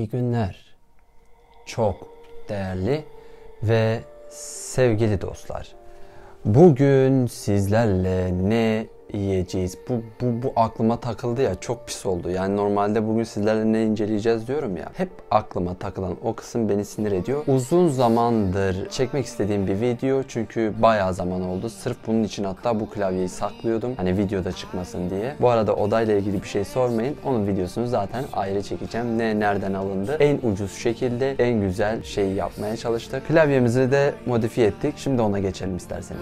İyi günler. Çok değerli ve sevgili dostlar. Bugün sizlerle ne yiyeceğiz? Bu aklıma takıldı ya, çok pis oldu. Yani normalde bugün sizlerle ne inceleyeceğiz diyorum ya. Hep aklıma takılan o kısım beni sinir ediyor. Uzun zamandır çekmek istediğim bir video, çünkü bayağı zaman oldu. Sırf bunun için hatta bu klavyeyi saklıyordum. Hani videoda çıkmasın diye. Bu arada odayla ilgili bir şey sormayın. Onun videosunu zaten ayrı çekeceğim. Nereden alındı? En ucuz şekilde en güzel şeyi yapmaya çalıştık. Klavyemizi de modifiye ettik. Şimdi ona geçelim isterseniz.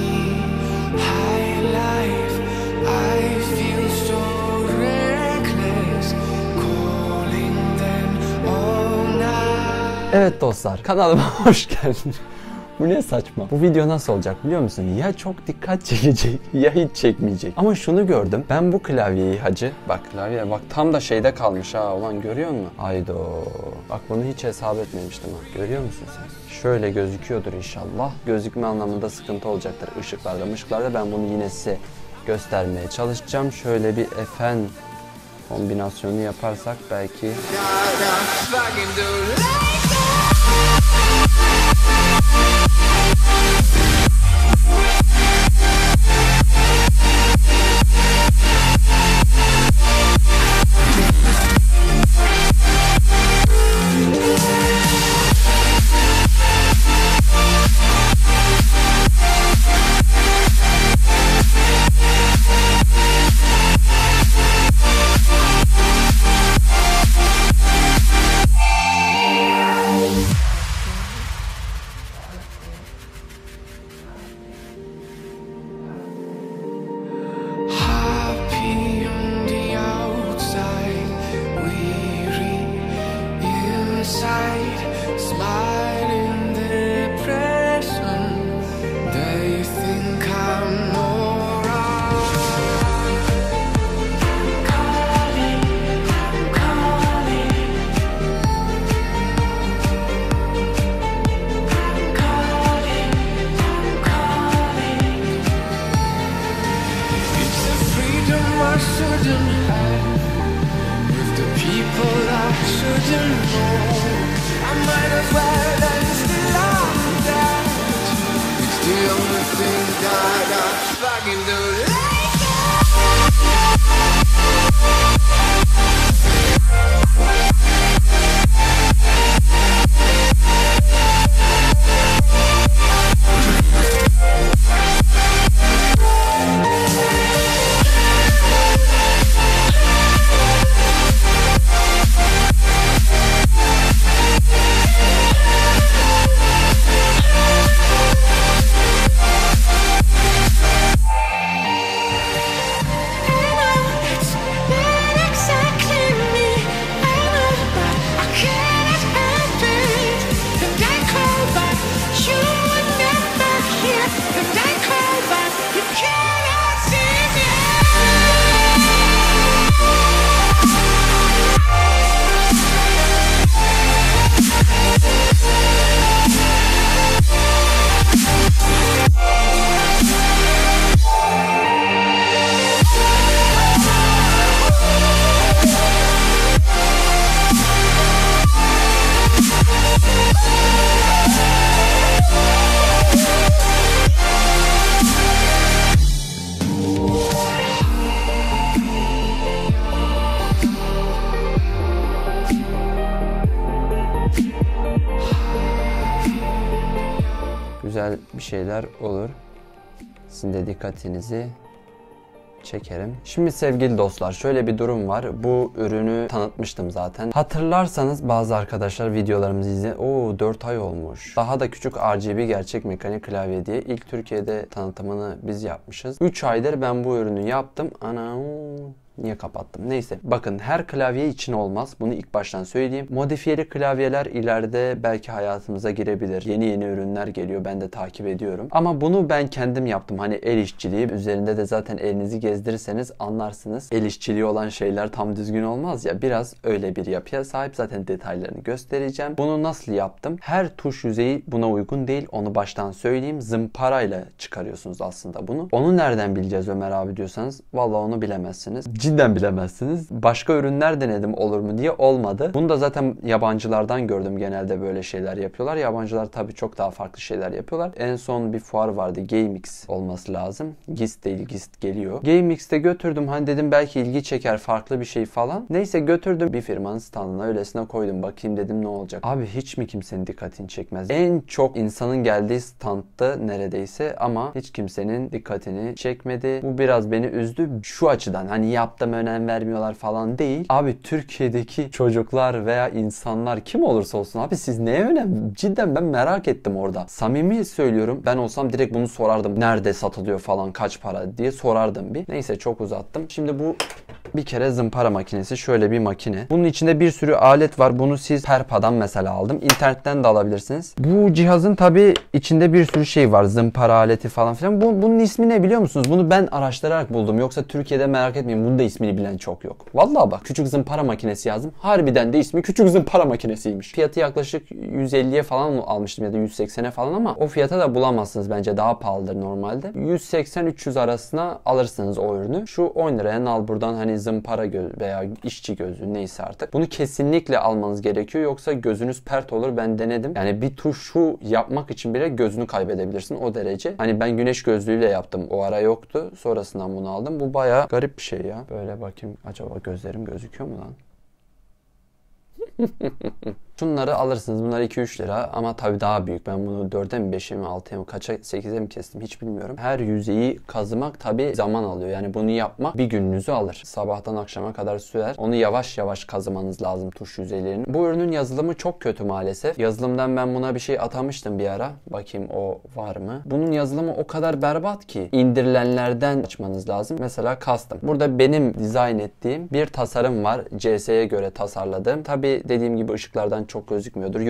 Evet dostlar, kanalıma hoş geldiniz. Bu ne saçma. Bu video nasıl olacak biliyor musun? Ya çok dikkat çekecek ya hiç çekmeyecek. Ama şunu gördüm. Ben bu klavyeyi hacı. Bak klavye bak tam da şeyde kalmış ha. Ulan görüyor musun? Haydo. Bak bunu hiç hesap etmemiştim ha. Görüyor musun sen? Şöyle gözüküyordur inşallah. Gözükme anlamında sıkıntı olacaktır. Işıklarda ben bunu yine size göstermeye çalışacağım. Şöyle bir FN kombinasyonu yaparsak belki... Güzel bir şeyler olur. Sizin de dikkatinizi çekerim. Şimdi sevgili dostlar, şöyle bir durum var. Bu ürünü tanıtmıştım zaten. Hatırlarsanız bazı arkadaşlar videolarımızı izleyin. 4 ay olmuş. Daha da küçük RGB gerçek mekanik klavye diye ilk Türkiye'de tanıtımını biz yapmışız. 3 aydır ben bu ürünü yaptım. Anam. Niye kapattım? Neyse. Bakın her klavye için olmaz. Bunu ilk baştan söyleyeyim. Modifiyeli klavyeler ileride belki hayatımıza girebilir. Yeni ürünler geliyor. Ben de takip ediyorum. Ama bunu ben kendim yaptım. Hani el işçiliği. Üzerinde de zaten elinizi gezdirirseniz anlarsınız. El işçiliği olan şeyler tam düzgün olmaz ya. Biraz öyle bir yapıya sahip. Zaten detaylarını göstereceğim. Bunu nasıl yaptım? Her tuş yüzeyi buna uygun değil. Onu baştan söyleyeyim. Zımparayla çıkarıyorsunuz aslında bunu. Onu nereden bileceğiz Ömer abi diyorsanız. Vallahi onu bilemezsiniz. cidden bilemezsiniz. Başka ürünler denedim olur mu diye, olmadı. Bunu da zaten yabancılardan gördüm, genelde böyle şeyler yapıyorlar. Yabancılar tabii çok daha farklı şeyler yapıyorlar. En son bir fuar vardı. GameX olması lazım. GIST değil, GIST geliyor. GameX'te götürdüm. Hani dedim belki ilgi çeker, farklı bir şey falan. Neyse götürdüm. Bir firmanın standına öylesine koydum. Bakayım dedim ne olacak. Abi hiç mi kimsenin dikkatini çekmez? En çok insanın geldiği standta neredeyse, ama hiç kimsenin dikkatini çekmedi. Bu biraz beni üzdü. Şu açıdan, hani yaptım önem vermiyorlar falan değil. Abi Türkiye'deki çocuklar veya insanlar kim olursa olsun abi, siz neye önem? Cidden ben merak ettim orada. Samimi söylüyorum, ben olsam direkt bunu sorardım. Nerede satılıyor falan, kaç para diye sorardım bir. Neyse çok uzattım. Şimdi bu bir kere zımpara makinesi. Şöyle bir makine. Bunun içinde bir sürü alet var. Bunu siz Perpa'dan mesela aldım. İnternetten de alabilirsiniz. Bu cihazın tabii içinde bir sürü şey var. Zımpara aleti falan filan. Bunun ismi ne biliyor musunuz? Bunu ben araştırarak buldum. Yoksa Türkiye'de merak etmeyin, bunun da ismini bilen çok yok. Vallahi bak, küçük zımpara makinesi yazdım. Harbiden de ismi küçük zımpara makinesiymiş. Fiyatı yaklaşık 150'ye falan almıştım ya da 180'e falan, ama o fiyata da bulamazsınız bence. Daha pahalıdır normalde. 180-300 arasına alırsınız o ürünü. Şu 10 liraya al buradan, hani zımpara göz veya işçi gözü neyse artık. Bunu kesinlikle almanız gerekiyor, yoksa gözünüz pert olur. Ben denedim. Yani bir tuşu yapmak için bile gözünü kaybedebilirsin, o derece. Hani ben güneş gözlüğüyle yaptım. O ara yoktu. Sonrasından bunu aldım. Bu bayağı garip bir şey ya. Böyle bakayım, acaba gözlerim gözüküyor mu lan? Şunları alırsınız. Bunlar 2-3 lira ama tabii daha büyük. Ben bunu 4'e mi 5'e mi 6'ya mı kaça 8'e mi kestim hiç bilmiyorum. Her yüzeyi kazımak tabii zaman alıyor. Yani bunu yapmak bir gününüzü alır. Sabahtan akşama kadar sürer. Onu yavaş yavaş kazımanız lazım, tuş yüzeylerini. Bu ürünün yazılımı çok kötü maalesef. Yazılımdan ben buna bir şey atamıştım bir ara. Bakayım o var mı? Bunun yazılımı o kadar berbat ki indirilenlerden açmanız lazım. Mesela custom. Burada benim dizayn ettiğim bir tasarım var. CS'ye göre tasarladığım. Tabii dediğim gibi ışıklardan çok gözükmüyordur.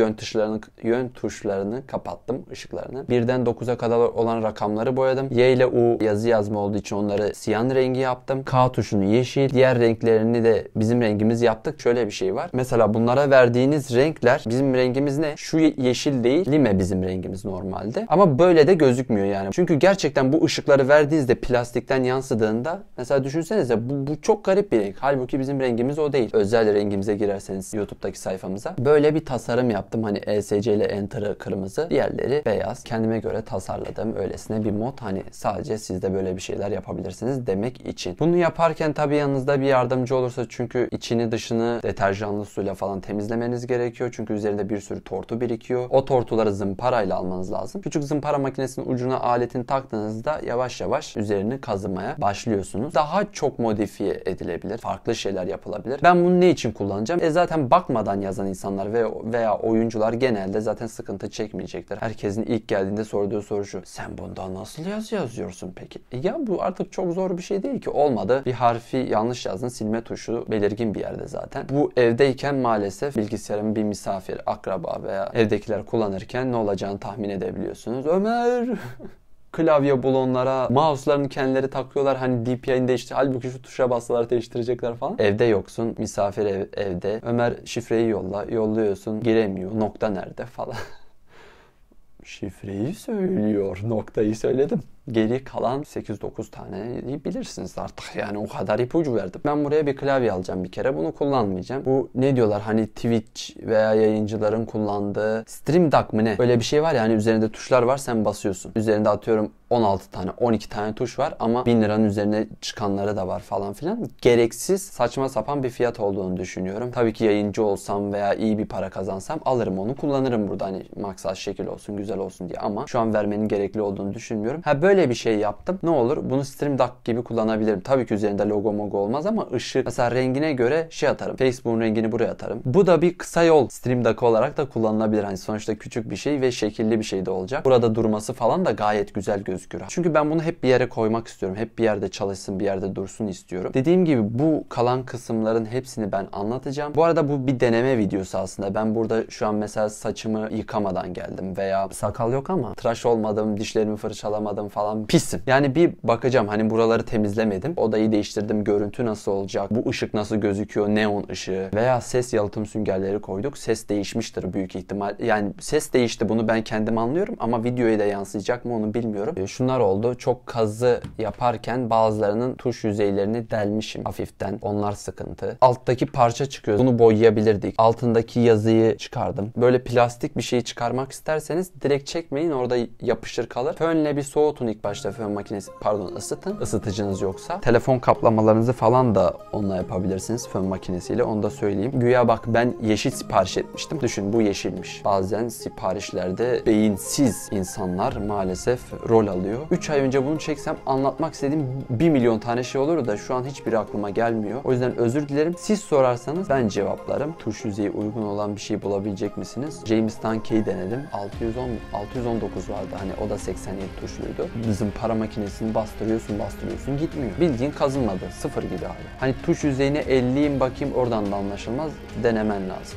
Yön tuşlarını kapattım, ışıklarını. 1'den 9'a kadar olan rakamları boyadım. Y ile U yazı yazma olduğu için onları siyan rengi yaptım. K tuşunu yeşil. Diğer renklerini de bizim rengimiz yaptık. Şöyle bir şey var. Mesela bunlara verdiğiniz renkler, bizim rengimiz ne? Şu yeşil değil. Lime bizim rengimiz normalde. Ama böyle de gözükmüyor yani. Çünkü gerçekten bu ışıkları verdiğinizde plastikten yansıdığında, mesela düşünsenize bu çok garip bir renk. Halbuki bizim rengimiz o değil. Özel rengimize girerseniz YouTube'daki sayfamıza. Böyle bir tasarım yaptım. Hani ESC ile Enter'ı kırmızı, diğerleri beyaz. Kendime göre tasarladım. Öylesine bir mod. Hani sadece siz de böyle bir şeyler yapabilirsiniz demek için. Bunu yaparken tabii yanınızda bir yardımcı olursa, çünkü içini dışını deterjanlı suyla falan temizlemeniz gerekiyor. Çünkü üzerinde bir sürü tortu birikiyor. O tortuları zımparayla almanız lazım. Küçük zımpara makinesinin ucuna aletini taktığınızda yavaş yavaş üzerini kazımaya başlıyorsunuz. Daha çok modifiye edilebilir. Farklı şeyler yapılabilir. Ben bunu ne için kullanacağım? Zaten bakmadan yazan insanlar veya oyuncular genelde zaten sıkıntı çekmeyecekler. Herkesin ilk geldiğinde sorduğu soru şu: sen bunda nasıl yazıyorsun peki? Ya bu artık çok zor bir şey değil ki. Olmadı, bir harfi yanlış yazdın, silme tuşu belirgin bir yerde zaten. Bu evdeyken maalesef bilgisayarın bir misafir, akraba veya evdekiler kullanırken ne olacağını tahmin edebiliyorsunuz. Ömer klavye bulonlara, mouse'larını kendileri takıyorlar. Hani DPI'ni değiştir. Halbuki şu tuşa bassalar değiştirecekler falan. Evde yoksun. Misafir evde. Ömer şifreyi yolla. Yolluyorsun. Giremiyor. Nokta nerede falan. Şifreyi söylüyor. Noktayı söyledim. Geri kalan 8-9 tane bilirsiniz artık, yani o kadar ipucu verdim. Ben buraya bir klavye alacağım bir kere. Bunu kullanmayacağım. Bu ne diyorlar, hani Twitch veya yayıncıların kullandığı Stream Deck mı ne? Öyle bir şey var ya, hani üzerinde tuşlar var, sen basıyorsun. Üzerinde atıyorum 16 tane 12 tane tuş var ama 1000 liranın üzerine çıkanları da var falan filan. Gereksiz, saçma sapan bir fiyat olduğunu düşünüyorum. Tabii ki yayıncı olsam veya iyi bir para kazansam alırım onu, kullanırım burada, hani maksat şekil olsun, güzel olsun diye, ama şu an vermenin gerekli olduğunu düşünmüyorum. Böyle bir şey yaptım. Ne olur? Bunu Stream Deck gibi kullanabilirim. Tabii ki üzerinde logo mogo olmaz ama ışık, mesela rengine göre şey atarım. Facebook'un rengini buraya atarım. Bu da bir kısa yol Stream Deck olarak da kullanılabilir. Hani sonuçta küçük bir şey ve şekilli bir şey de olacak. Burada durması falan da gayet güzel gözükür. Çünkü ben bunu hep bir yere koymak istiyorum. Hep bir yerde çalışsın, bir yerde dursun istiyorum. Dediğim gibi bu kalan kısımların hepsini ben anlatacağım. Bu arada bu bir deneme videosu aslında. Ben burada şu an mesela saçımı yıkamadan geldim veya sakal yok ama tıraş olmadım, dişlerimi fırçalamadım falan. falan pisim. Yani bir bakacağım, hani buraları temizlemedim. Odayı değiştirdim. Görüntü nasıl olacak? Bu ışık nasıl gözüküyor? Neon ışığı veya ses yalıtım süngerleri koyduk. Ses değişmiştir büyük ihtimal. Yani ses değişti, bunu ben kendim anlıyorum ama videoya da yansıyacak mı onu bilmiyorum. Şunlar oldu. Çok kazı yaparken bazılarının tuş yüzeylerini delmişim hafiften. Onlar sıkıntı. Alttaki parça çıkıyor. Bunu boyayabilirdik. Altındaki yazıyı çıkardım. Böyle plastik bir şeyi çıkarmak isterseniz direkt çekmeyin. Orada yapışır kalır. Fönle bir soğutun ilk başta, fön makinesi. Pardon, ısıtın. Isıtıcınız yoksa. Telefon kaplamalarınızı falan da onunla yapabilirsiniz fön makinesiyle. Onu da söyleyeyim. Güya bak ben yeşil sipariş etmiştim. Düşün, bu yeşilmiş. Bazen siparişlerde beyinsiz insanlar maalesef rol alıyor. 3 ay önce bunu çeksem anlatmak istediğim 1 milyon tane şey olur da şu an hiçbiri aklıma gelmiyor. O yüzden özür dilerim. Siz sorarsanız ben cevaplarım. Tuş yüzeyi uygun olan bir şey bulabilecek misiniz? Jamestown Key denedim. 619 vardı. Hani o da 87 tuşluydu. Bizim para makinesini bastırıyorsun gitmiyor. Bildiğin kazınmadı. Sıfır gibi abi. Hani tuş yüzeyine elleyeyim bakayım, oradan da anlaşılmaz. Denemen lazım.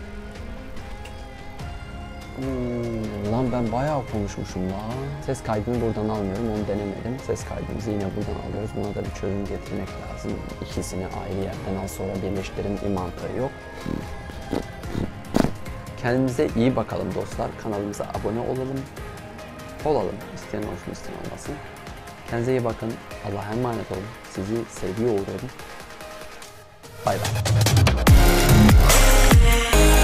Lan ben bayağı konuşmuşum la. Ses kaydını buradan almıyorum, onu denemedim. Ses kaydımızı yine buradan alıyoruz. Buna da bir çözüm getirmek lazım. İkisini ayrı yerden al sonra birleştirin, bir mantığı yok. Kendimize iyi bakalım dostlar. Kanalımıza abone olalım. İsteyen olsun, isteyen olmasın. Kendinize iyi bakın. Allah'a emanet olun. Sizi sevgiye uğurluyorum. Bay bay.